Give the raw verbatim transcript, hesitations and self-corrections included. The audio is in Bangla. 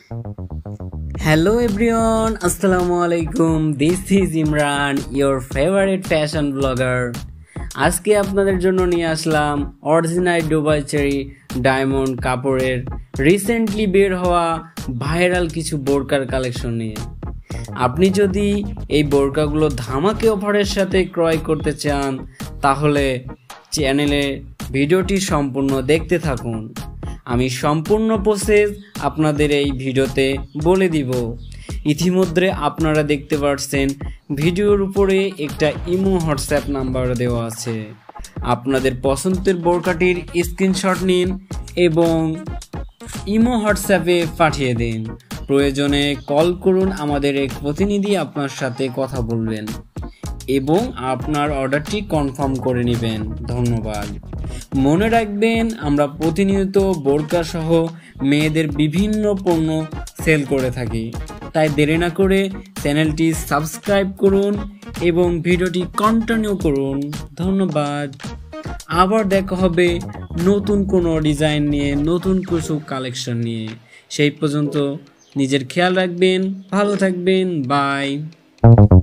Hello everyone, Assalamualaikum. This is Imran, your favorite fashion blogger. আজকে আপনাদের জন্য নিয়ে আসলাম অরিজিনাল দুবাই চেরি ডায়মন্ড কাপড়ের রিসেন্টলি বের হওয়া ভাইরাল কিছু বোরকার কালেকশন নিয়ে। আপনি যদি এই বোরকাগুলো ধামাকা অফারের সাথে ক্রয় করতে চান তাহলে চ্যানেলে ভিডিওটি সম্পূর্ণ দেখতে থাকুন। আমি সম্পূর্ণ প্রসেস আপনাদের এই ভিডিওতে বলে দিব। ইতিমধ্যে আপনারা দেখতে পাচ্ছেন ভিডিওর উপরে একটা ইমো হোয়াটসঅ্যাপ নাম্বার দেওয়া আছে। আপনাদের পছন্দের বোরকাটির স্ক্রিনশট নিন এবং ইমো হোয়াটসঅ্যাপে পাঠিয়ে দিন। প্রয়োজনে কল করুন, আমাদের এক প্রতিনিধি আপনার সাথে কথা বলবেন এবং আপনার অর্ডারটি কনফার্ম করে নেবেন। ধন্যবাদ। মনে রাখবেন, আমরা প্রতিনিয়ত বোরকা সহ মেয়েদের বিভিন্ন পণ্য সেল করে থাকি, তাই দেরি না করে চ্যানেলটি সাবস্ক্রাইব করুন এবং ভিডিওটি কন্টিনিউ করুন। ধন্যবাদ। আবার দেখা হবে নতুন কোনো ডিজাইন নিয়ে, নতুন কিছু কালেকশন নিয়ে। সেই পর্যন্ত নিজের খেয়াল রাখবেন, ভালো থাকবেন। বাই।